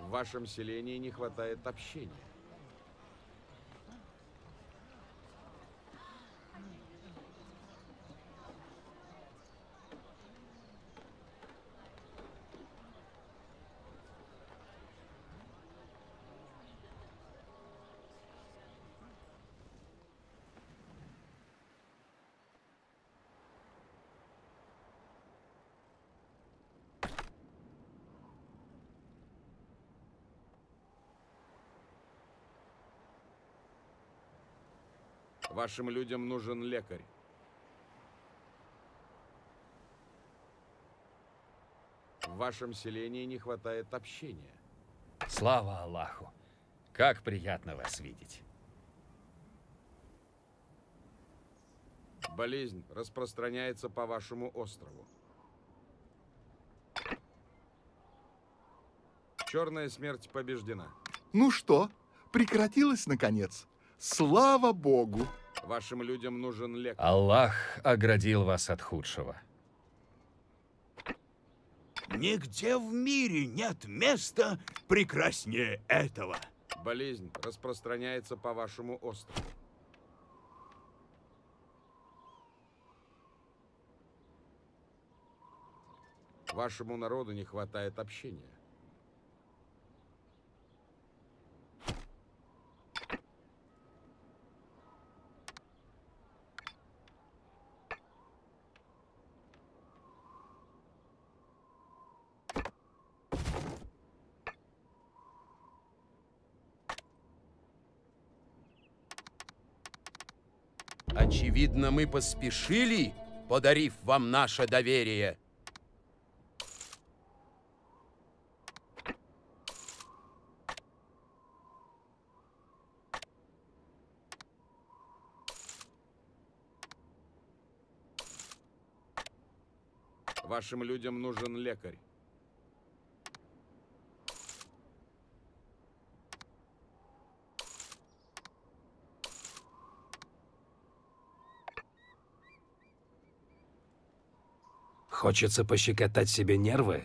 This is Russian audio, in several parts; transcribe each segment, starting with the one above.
В вашем селении не хватает общения. Вашим людям нужен лекарь. В вашем селении не хватает общения. Слава Аллаху! Как приятно вас видеть. Болезнь распространяется по вашему острову. Черная смерть побеждена. Ну что, прекратилось наконец? Слава Богу! Вашим людям нужен лекарь. Аллах оградил вас от худшего. Нигде в мире нет места прекраснее этого. Болезнь распространяется по вашему острову. Вашему народу не хватает общения. Очевидно, мы поспешили, подарив вам наше доверие. Вашим людям нужен лекарь. Хочется пощекотать себе нервы?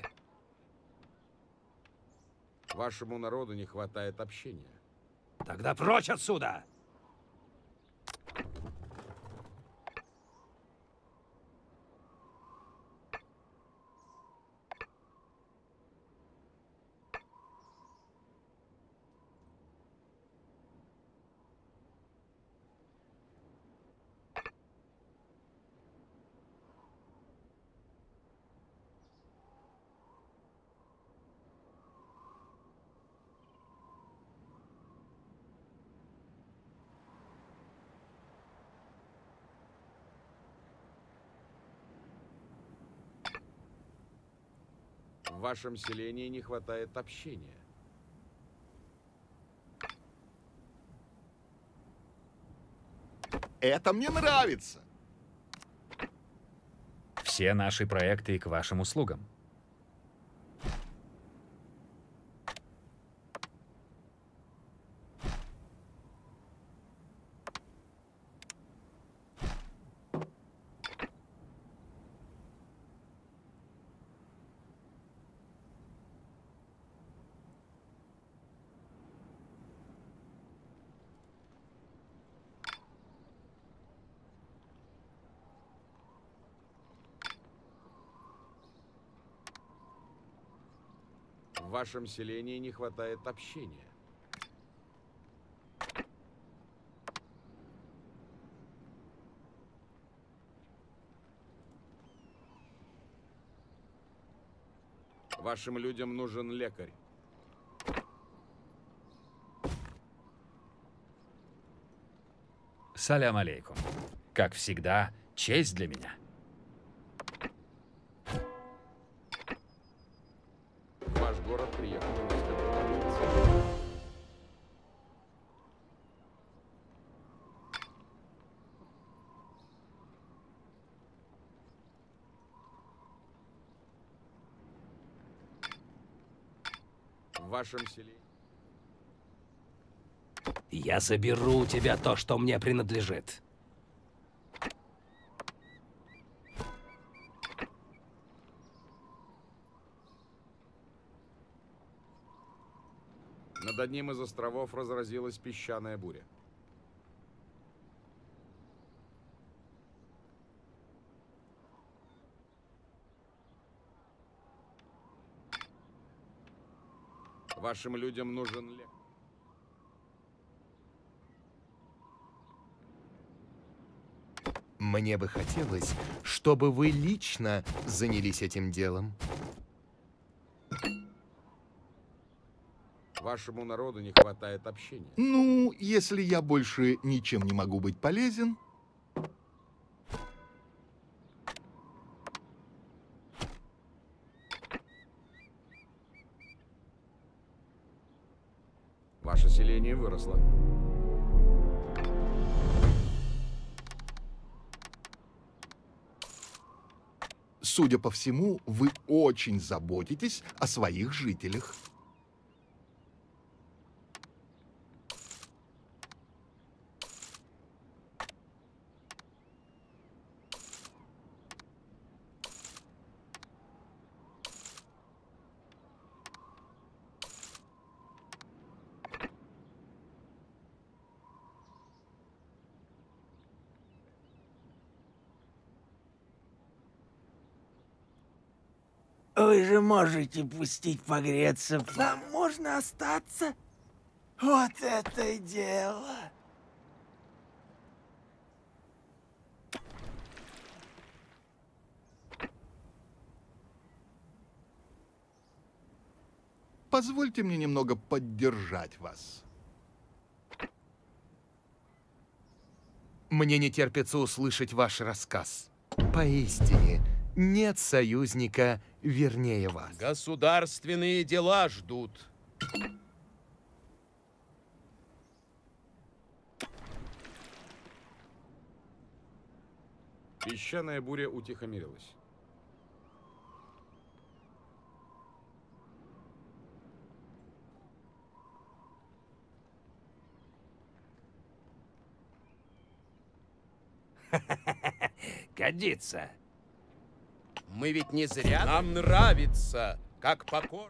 Вашему народу не хватает общения. Тогда прочь отсюда! В вашем селении не хватает общения. Это мне нравится. Все наши проекты к вашим услугам. В вашем селении не хватает общения. Вашим людям нужен лекарь. Салям алейкум. Как всегда, честь для меня. В ваш город приехал несколько. В вашем селении. Я заберу у тебя то, что мне принадлежит. Над одним из островов разразилась песчаная буря. Вашим людям нужен лекарь. Мне бы хотелось, чтобы вы лично занялись этим делом. Вашему народу не хватает общения. Ну, если я больше ничем не могу быть полезен, Ваше селение выросло. судя по всему, вы очень заботитесь о своих жителях. Вы же можете пустить погреться. Нам можно остаться? Вот это дело! Позвольте мне немного поддержать вас. Мне не терпится услышать ваш рассказ. Поистине, нет союзника вернее вас. Государственные дела ждут. Песчаная буря утихомирилась. Годится. Мы ведь не зря. Нам нравится, как покор.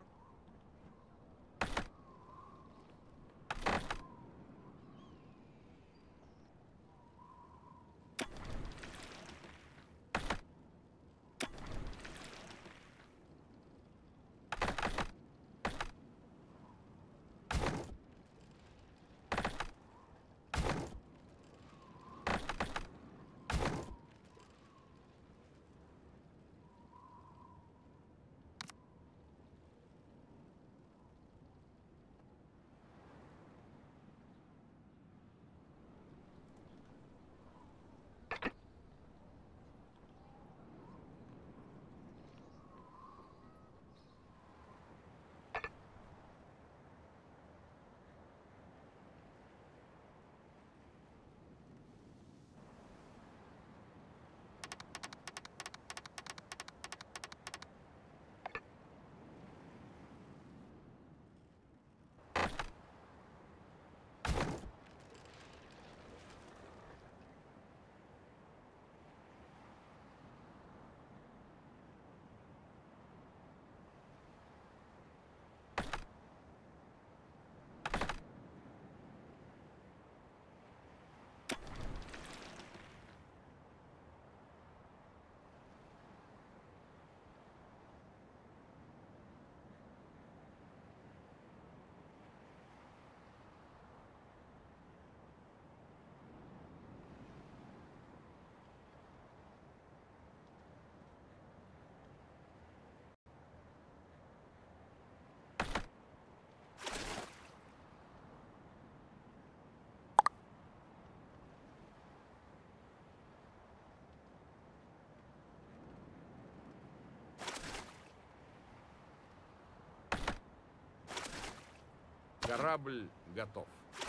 Корабль готов.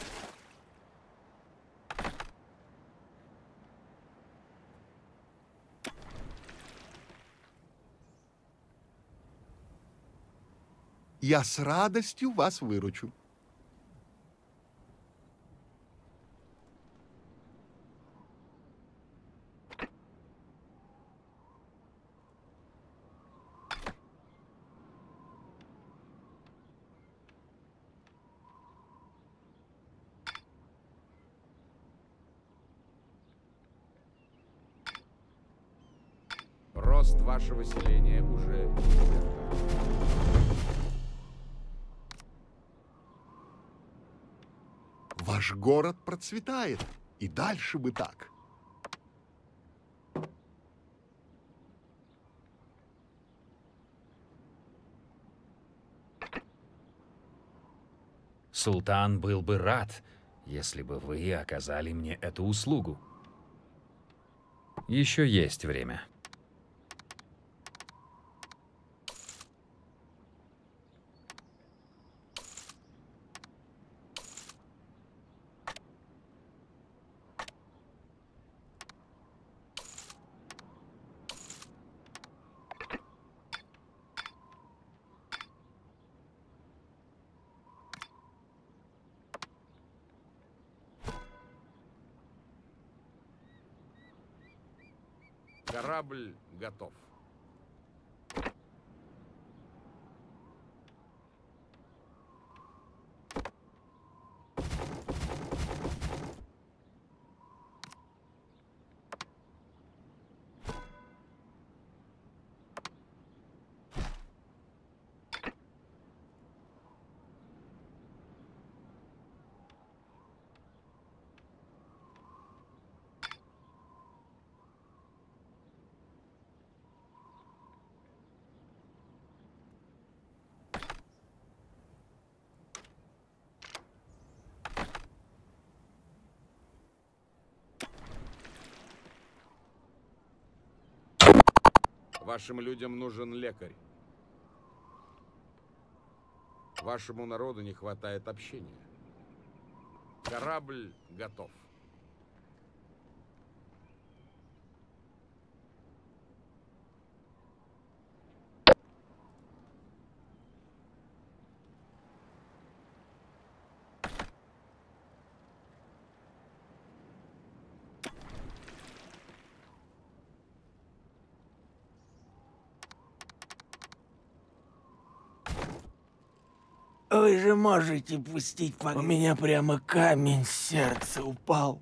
Я с радостью вас выручу. Рост вашего селения уже невероятен. Ваш город процветает, и дальше бы так. Султан был бы рад, если бы вы оказали мне эту услугу. Еще есть время. Корабль готов. Вашим людям нужен лекарь. Вашему народу не хватает общения. Корабль готов. Вы же можете пустить погреться. У меня прямо камень с сердца упал.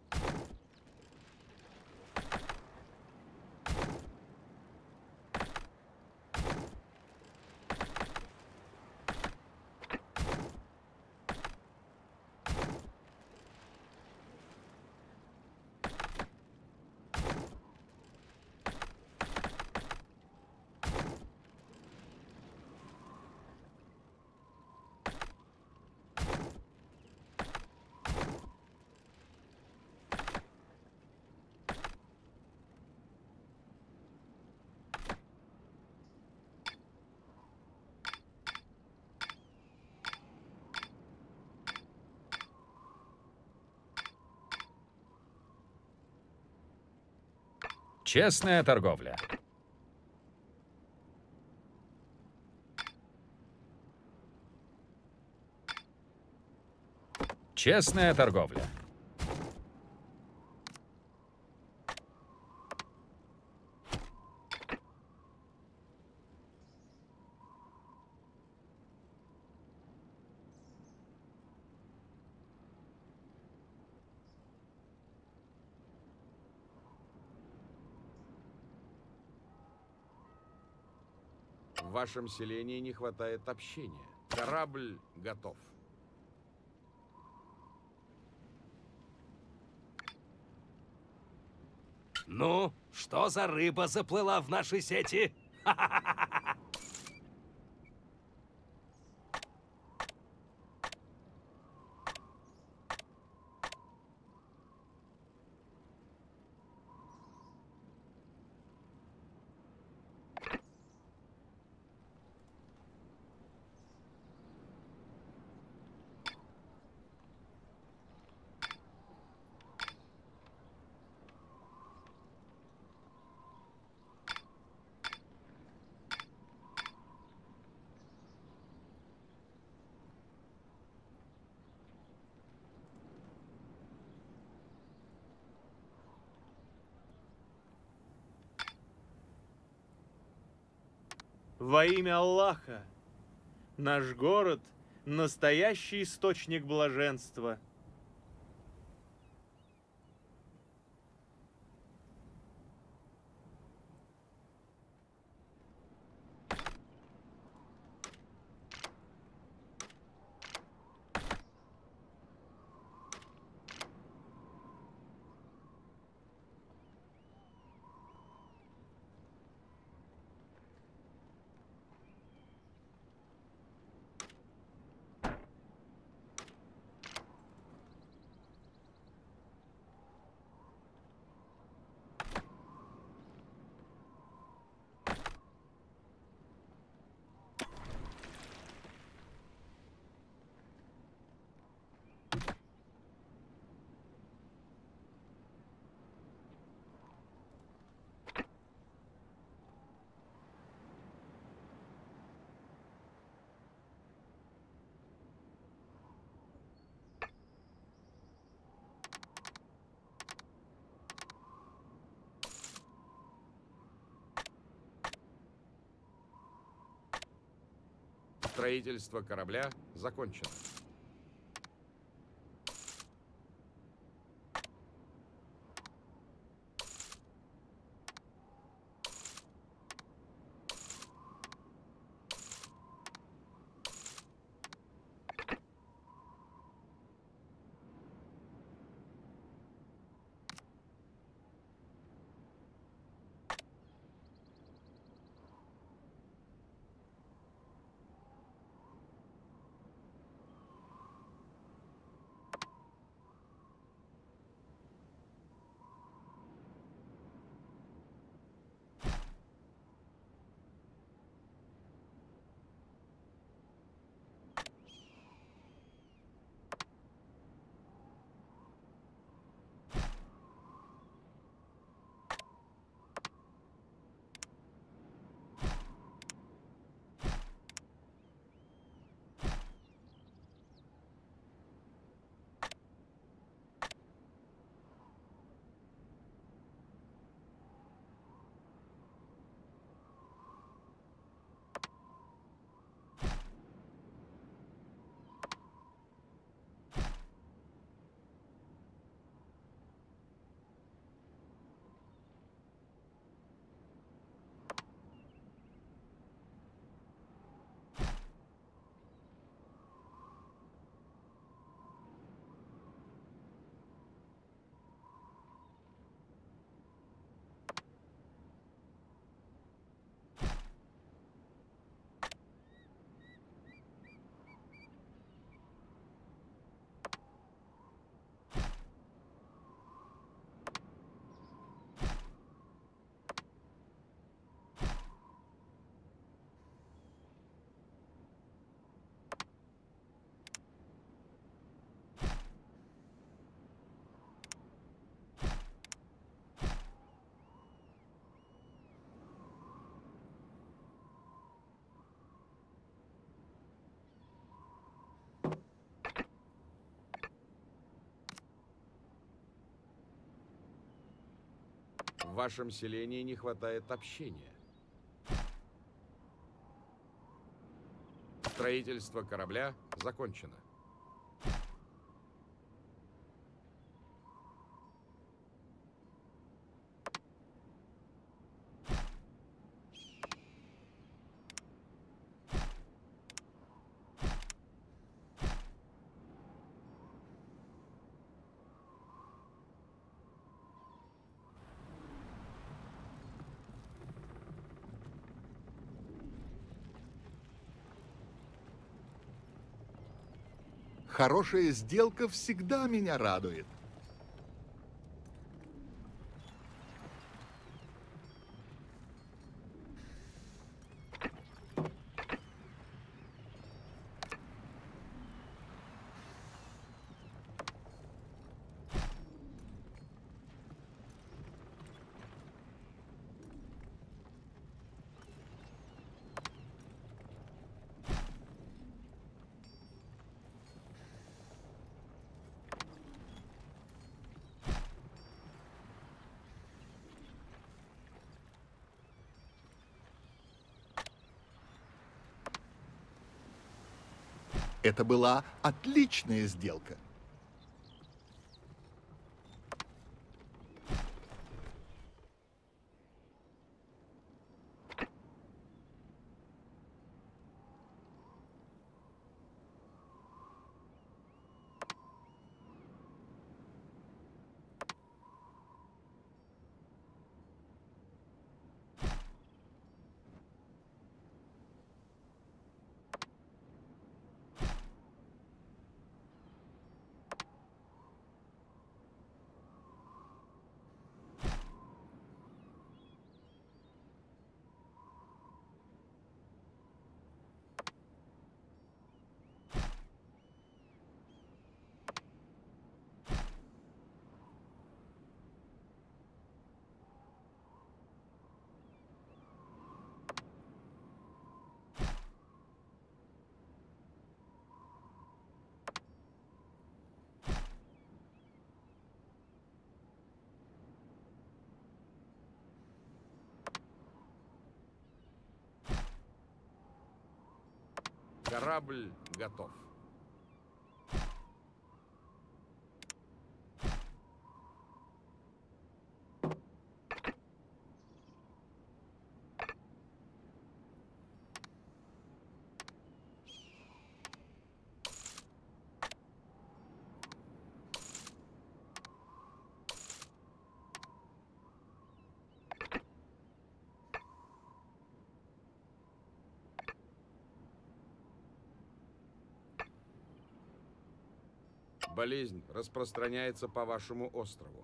Честная торговля. Честная торговля. В вашем селении не хватает общения. Корабль готов. Ну, что за рыба заплыла в наши сети? Во имя Аллаха, наш город – настоящий источник блаженства. Строительство корабля закончено. В вашем селении не хватает общения. Строительство корабля закончено. Хорошая сделка всегда меня радует. Это была отличная сделка. Корабль готов. Болезнь распространяется по вашему острову.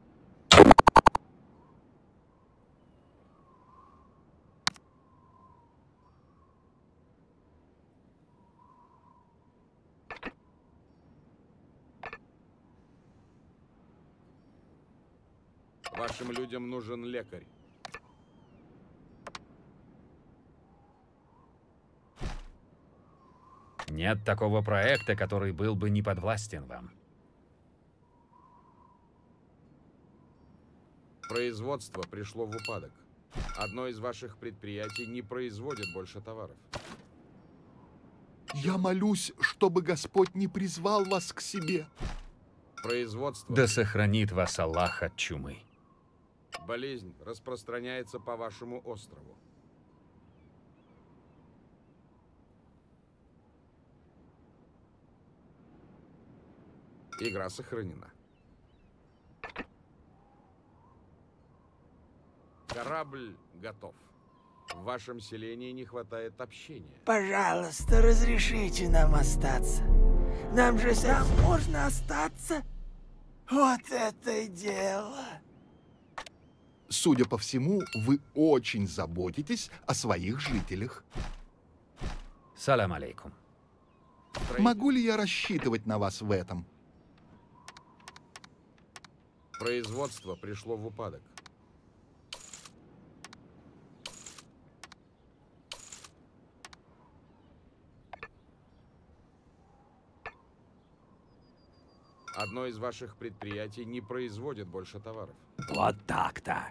Вашим людям нужен лекарь. Нет такого проекта, который был бы не подвластен вам. Производство пришло в упадок. Одно из ваших предприятий не производит больше товаров. Я молюсь, чтобы Господь не призвал вас к себе. Производство... Да сохранит вас Аллах от чумы. Болезнь распространяется по вашему острову. Игра сохранена. Корабль готов. В вашем селении не хватает общения. Пожалуйста, разрешите нам остаться. Нам же сам можно остаться? Вот это дело. Судя по всему, вы очень заботитесь о своих жителях. Салам алейкум. Могу ли я рассчитывать на вас в этом? Производство пришло в упадок. Одно из ваших предприятий не производит больше товаров. Вот так-то.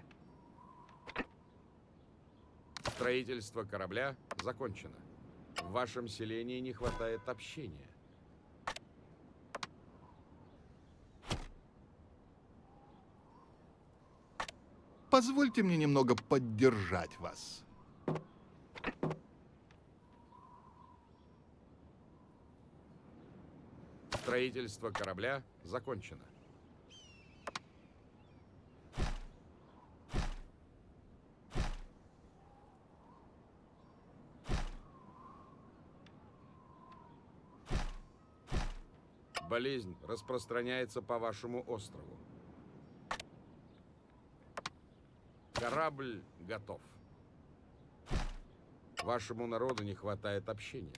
Строительство корабля закончено. В вашем селении не хватает общения. Позвольте мне немного поддержать вас. Строительство корабля закончено. Болезнь распространяется по вашему острову. Корабль готов. Вашему народу не хватает общения.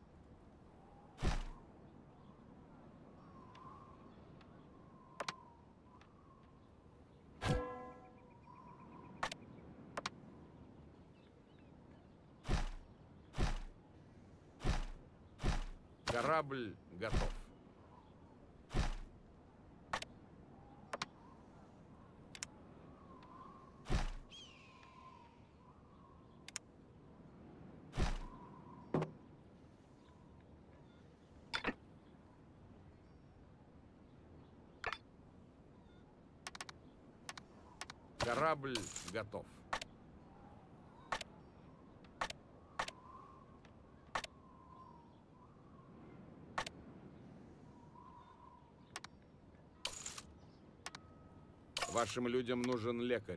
Корабль готов. Корабль готов. Вашим людям нужен лекарь.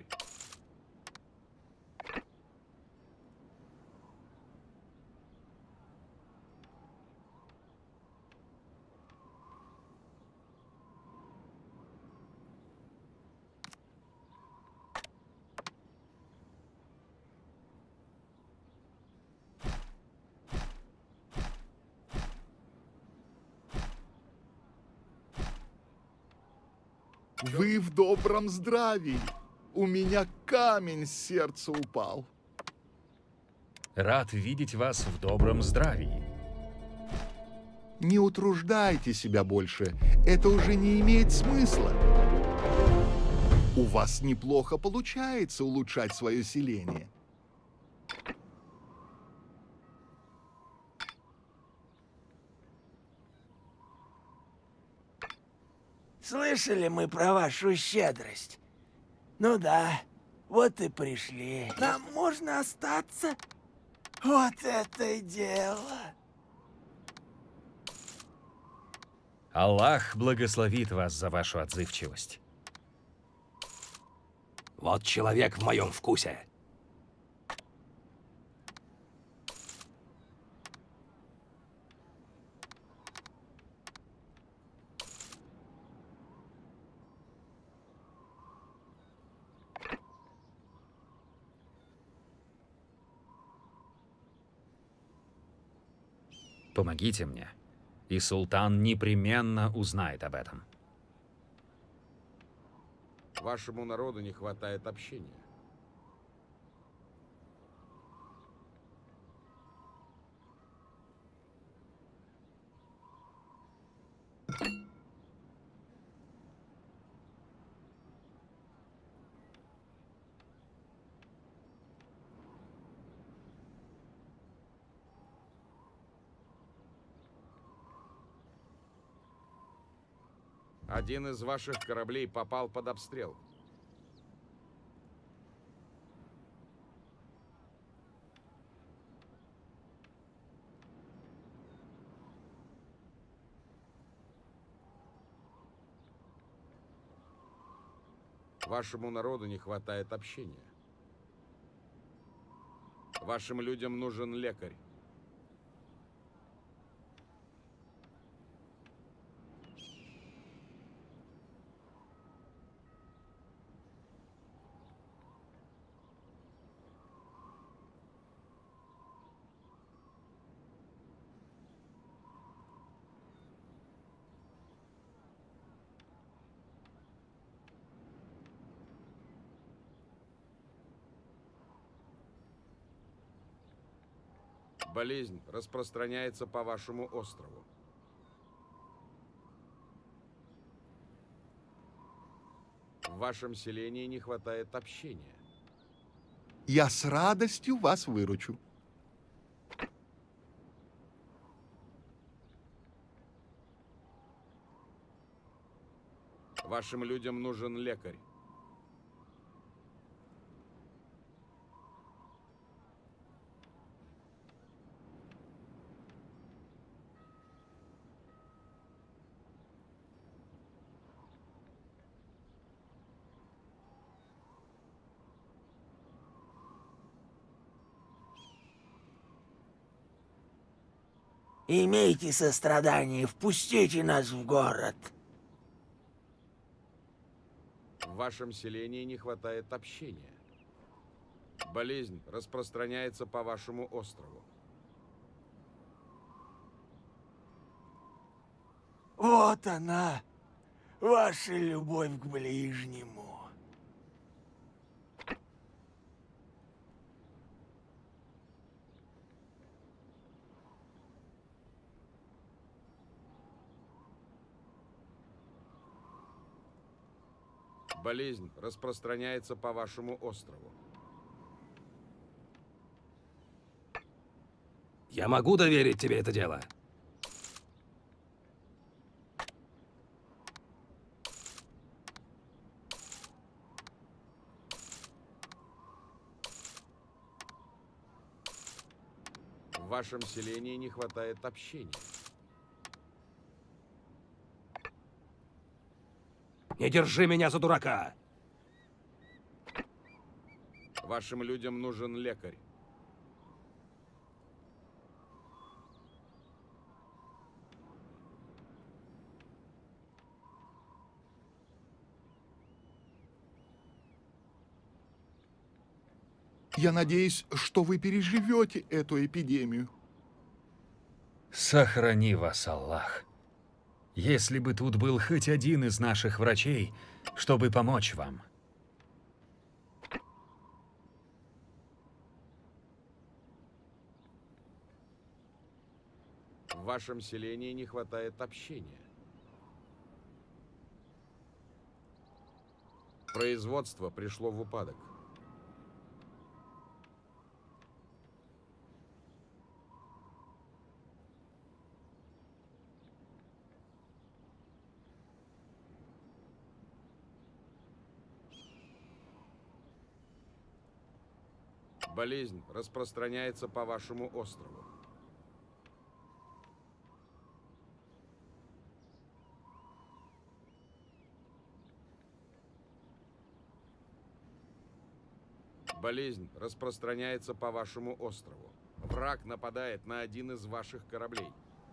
Вы в добром здравии. У меня камень с сердца упал. Рад видеть вас в добром здравии. Не утруждайте себя больше. Это уже не имеет смысла. У вас неплохо получается улучшать свое селение. Слышали мы про вашу щедрость? Ну да, вот и пришли. Нам можно остаться? Вот это дело. Аллах благословит вас за вашу отзывчивость. Вот человек в моем вкусе. Помогите мне, и султан непременно узнает об этом. Вашему народу не хватает общения. Один из ваших кораблей попал под обстрел. Вашему народу не хватает общения. Вашим людям нужен лекарь. Болезнь распространяется по вашему острову. В вашем селении не хватает общения. Я с радостью вас выручу. Вашим людям нужен лекарь. Имейте сострадание, впустите нас в город. В вашем селении не хватает общения. Болезнь распространяется по вашему острову. Вот она, ваша любовь к ближнему. Болезнь распространяется по вашему острову. Я могу доверить тебе это дело? В вашем селении не хватает общения. Не держи меня за дурака! Вашим людям нужен лекарь. Я надеюсь, что вы переживете эту эпидемию. Сохрани вас, Аллах. Если бы тут был хоть один из наших врачей, чтобы помочь вам. В вашем селении не хватает общения. Производство пришло в упадок. Болезнь распространяется по вашему острову. Болезнь распространяется по вашему острову. Враг нападает на один из ваших кораблей.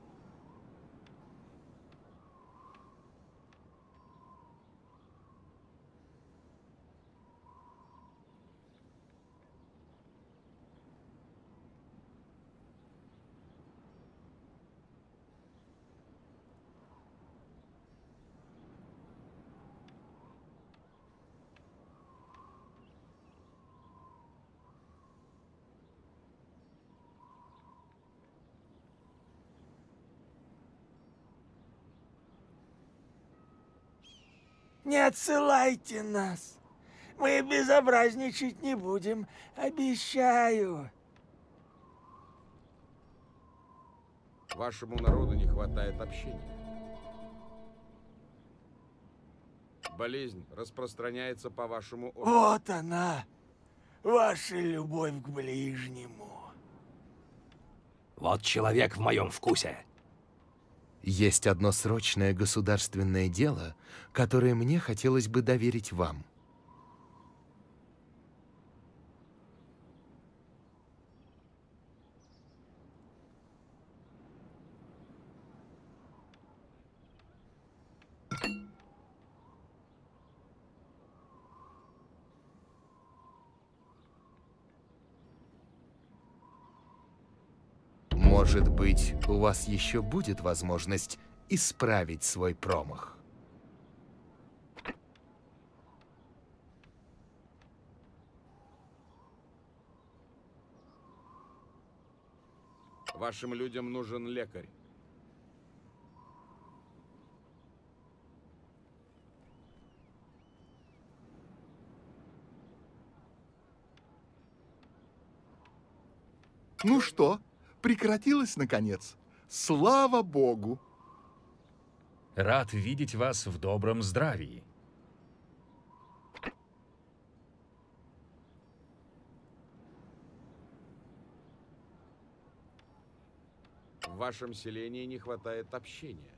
Не отсылайте нас. Мы безобразничать не будем, обещаю. Вашему народу не хватает общения. Болезнь распространяется по вашему острову. Вот она, ваша любовь к ближнему. Вот человек в моем вкусе. Есть одно срочное государственное дело, которое мне хотелось бы доверить вам. Может быть, у вас еще будет возможность исправить свой промах. Вашим людям нужен лекарь. Ну что, прекратилось наконец? Слава Богу! Рад видеть вас в добром здравии. В вашем селении не хватает общения.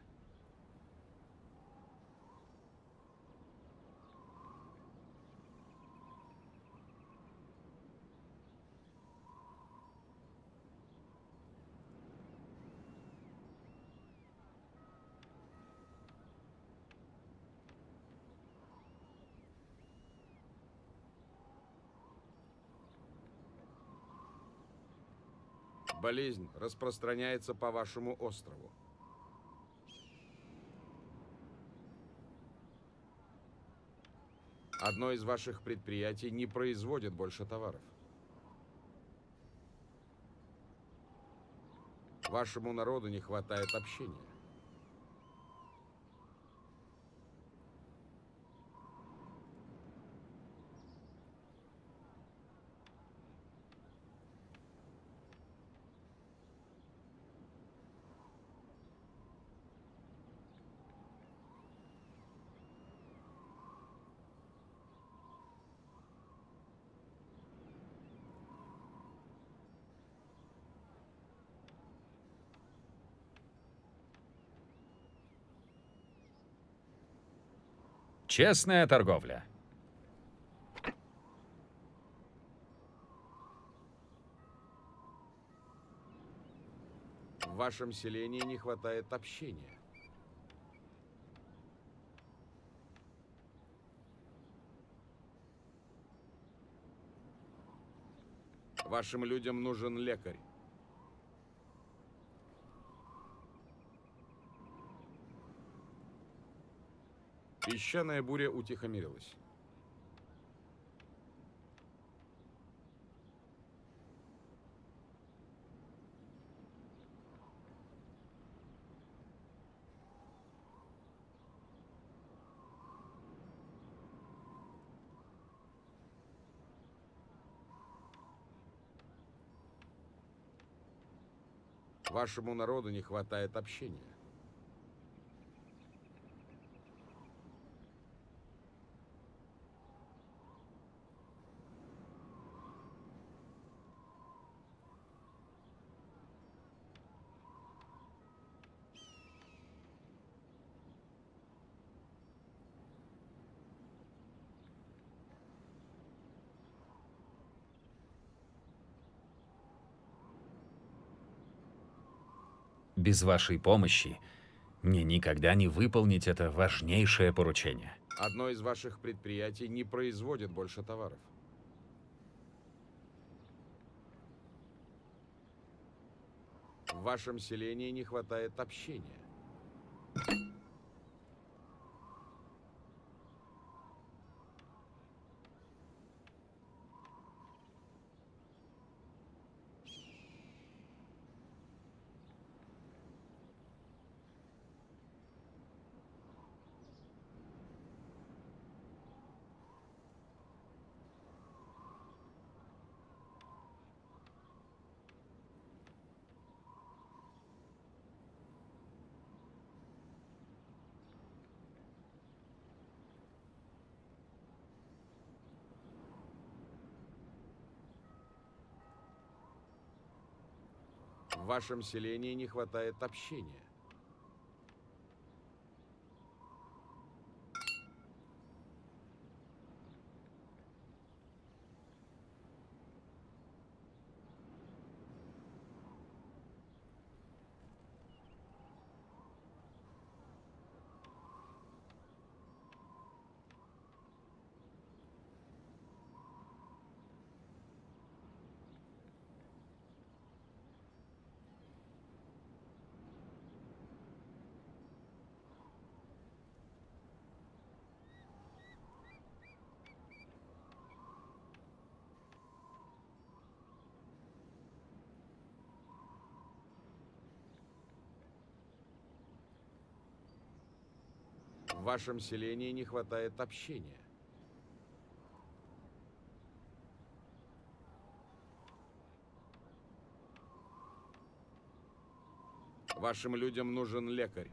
Болезнь распространяется по вашему острову. Одно из ваших предприятий не производит больше товаров. Вашему народу не хватает общения. Честная торговля. В вашем селении не хватает общения. Вашим людям нужен лекарь. Песчаная буря утихомирилась. Вашему народу не хватает общения. Без вашей помощи мне никогда не выполнить это важнейшее поручение. Одно из ваших предприятий не производит больше товаров. В вашем селении не хватает общения. В вашем селении не хватает общения. В вашем селении не хватает общения. Вашим людям нужен лекарь.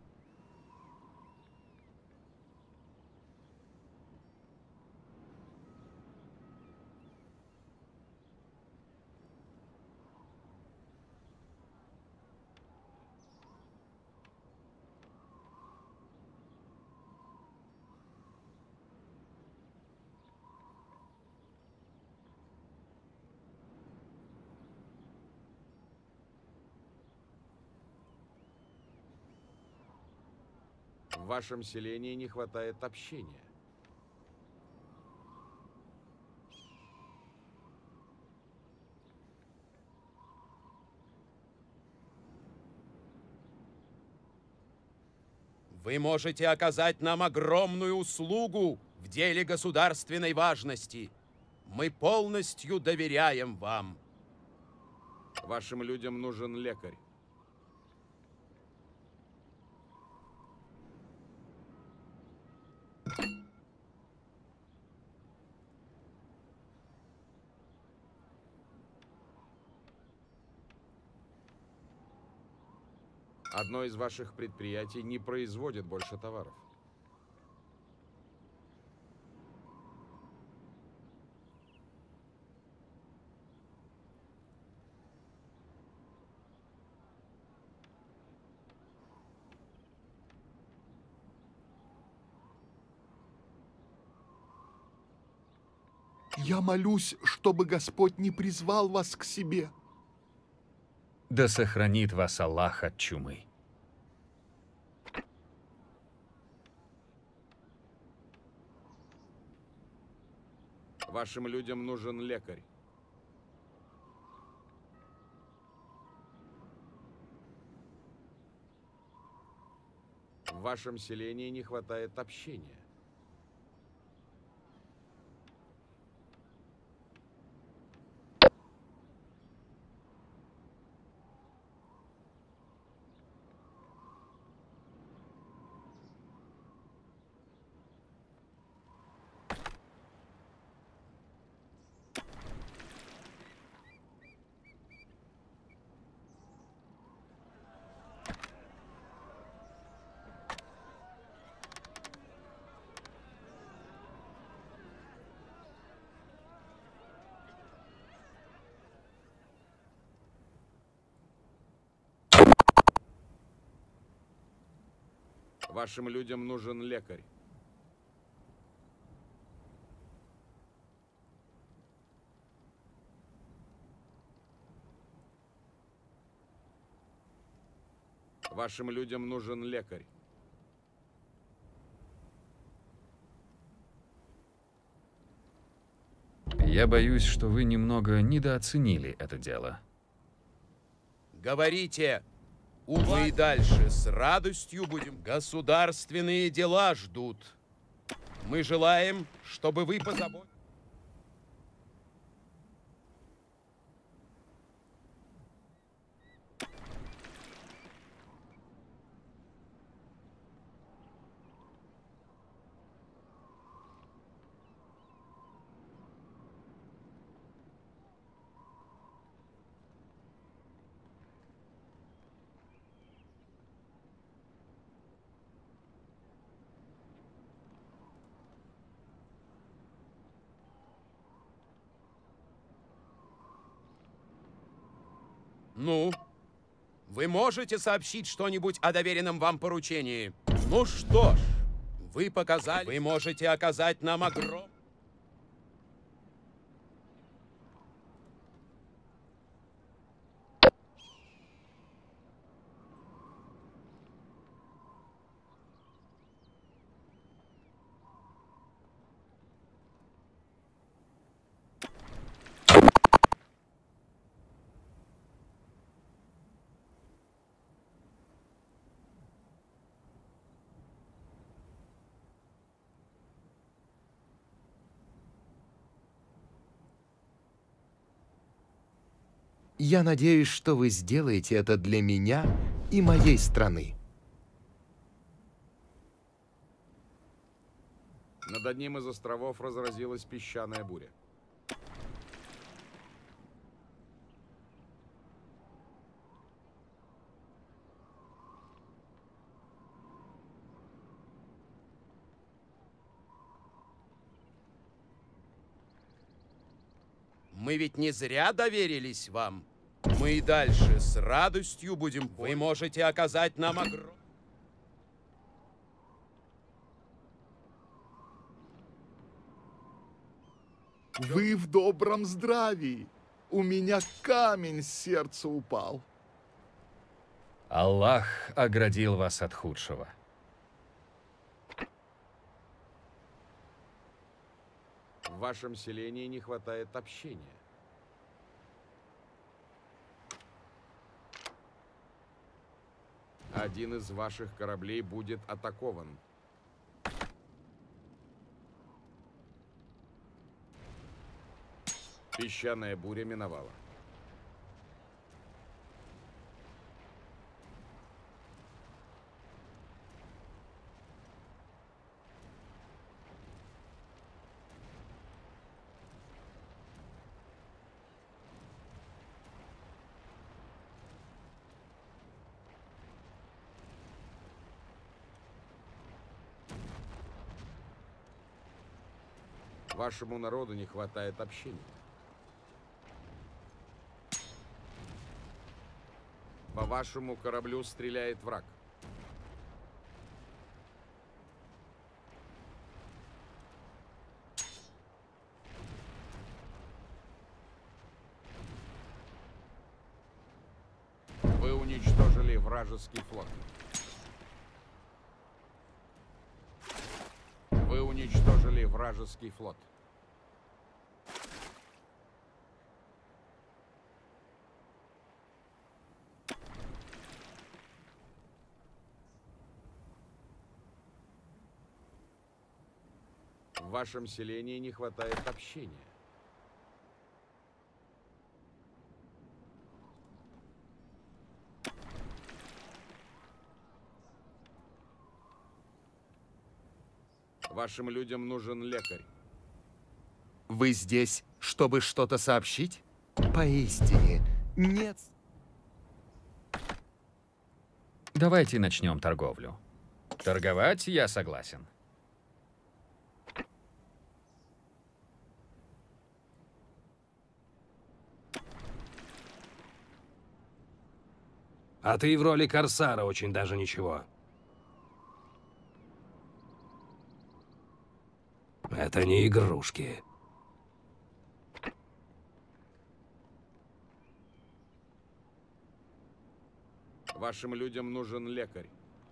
В вашем селении не хватает общения. Вы можете оказать нам огромную услугу в деле государственной важности. Мы полностью доверяем вам. Вашим людям нужен лекарь. Одно из ваших предприятий не производит больше товаров. Я молюсь, чтобы Господь не призвал вас к себе. Да сохранит вас Аллах от чумы. Вашим людям нужен лекарь. В вашем селении не хватает общения. Вашим людям нужен лекарь. Вашим людям нужен лекарь. Я боюсь, что вы немного недооценили это дело. Говорите, мы и дальше с радостью будем. Государственные дела ждут. Мы желаем, чтобы вы позаботились. Ну, вы можете сообщить что-нибудь о доверенном вам поручении? Ну что ж, вы показали, вы можете оказать нам огромное... Я надеюсь, что вы сделаете это для меня и моей страны. Над одним из островов разразилась песчаная буря. Мы ведь не зря доверились вам. Мы и дальше с радостью будем... Вы можете оказать нам огромное... Вы в добром здравии. У меня камень с сердца упал. Аллах оградил вас от худшего. В вашем селении не хватает общения. Один из ваших кораблей будет атакован. Песчаная буря миновала. Вашему народу не хватает общения. По вашему кораблю стреляет враг. Вы уничтожили вражеский флот. Вы уничтожили вражеский флот. В вашем селении не хватает общения. Вашим людям нужен лекарь. Вы здесь, чтобы что-то сообщить? Поистине, нет. Давайте начнем торговлю. Торговать я согласен. А ты в роли корсара очень даже ничего. Это не игрушки. Вашим людям нужен лекарь.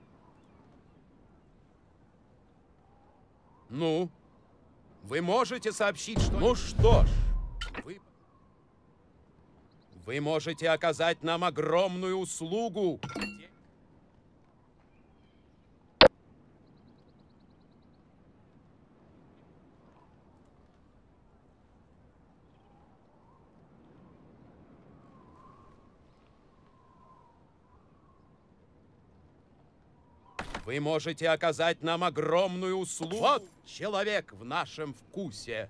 Ну, вы можете сообщить, что... Ну что ж, вы можете оказать нам огромную услугу. Вы можете оказать нам огромную услугу. Вот человек в нашем вкусе.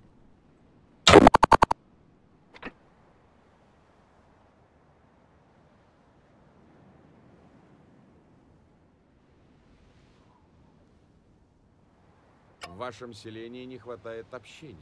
В вашем селении не хватает общения.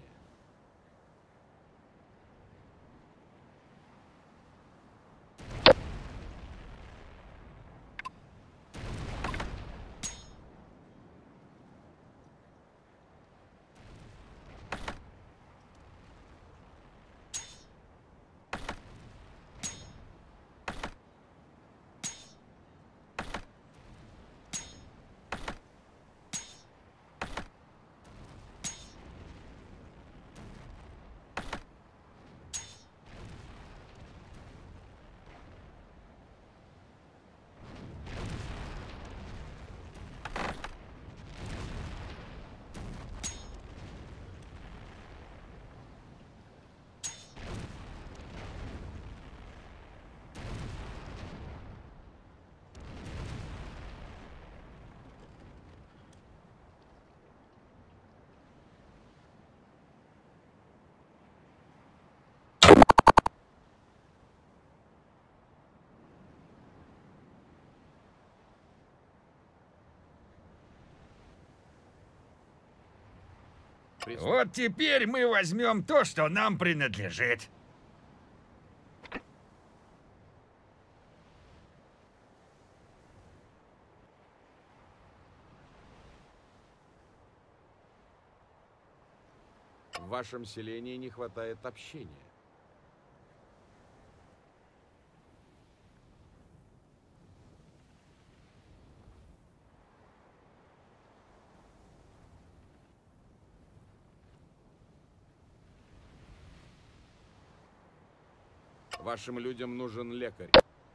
Вот теперь мы возьмем то, что нам принадлежит. В вашем селении не хватает общения. Вашим людям нужен лекарь.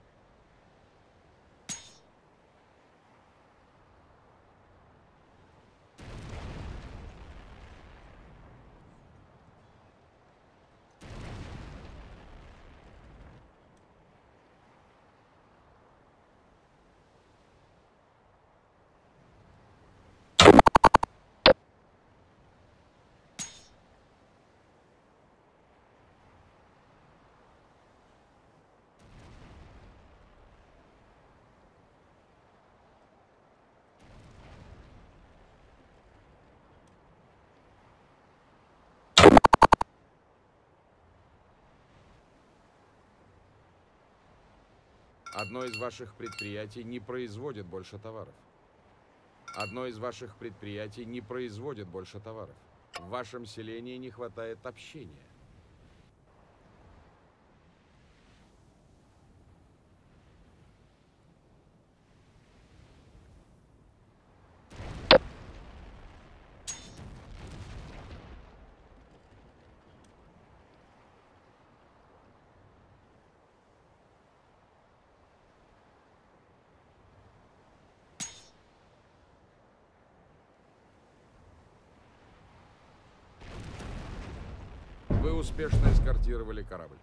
Одно из ваших предприятий не производит больше товаров. Одно из ваших предприятий не производит больше товаров. В вашем селении не хватает общения. Вы успешно эскортировали корабль.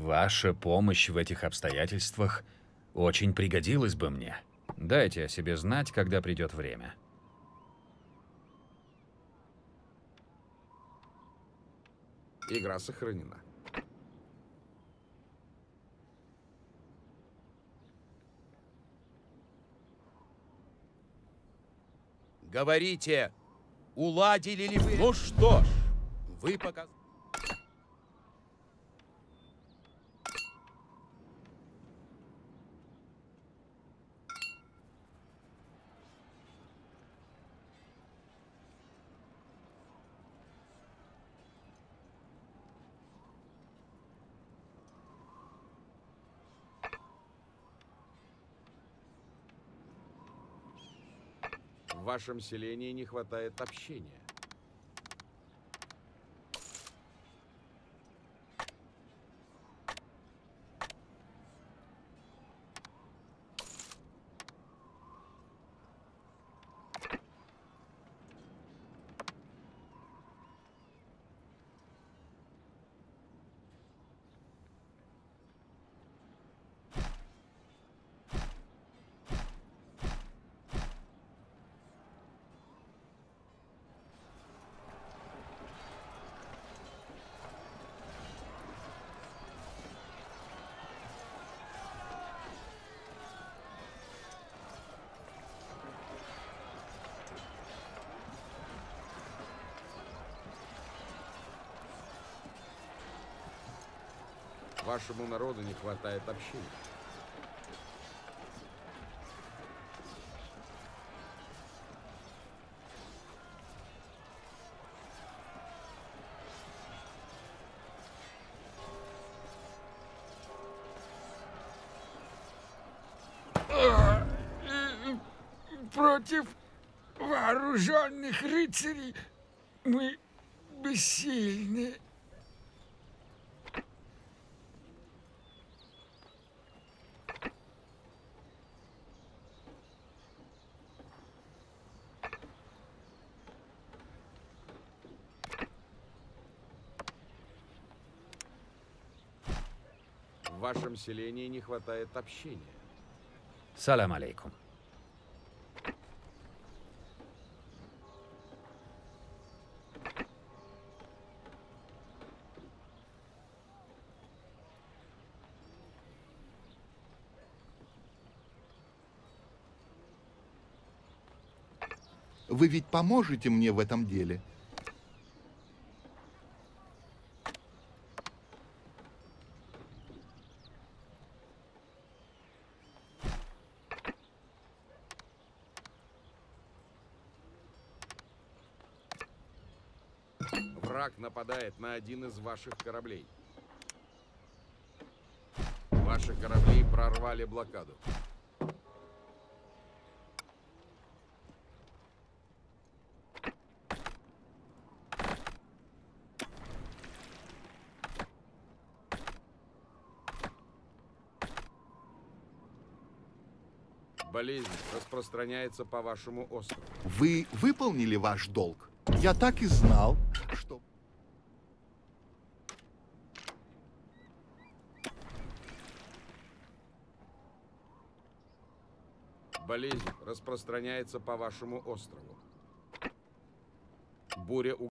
Ваша помощь в этих обстоятельствах очень пригодилась бы мне. Дайте о себе знать, когда придет время. Игра сохранена. Говорите, уладили ли вы? Ну что ж, вы показали. В вашем селении не хватает общения. Вашему народу не хватает общения. Против вооруженных рыцарей мы бессильны. В вашем селении не хватает общения. Салам алейкум. Вы ведь поможете мне в этом деле? Враг нападает на один из ваших кораблей. Ваши корабли прорвали блокаду. Болезнь распространяется по вашему острову. Вы выполнили ваш долг? Я так и знал, что... Болезнь распространяется по вашему острову. Буря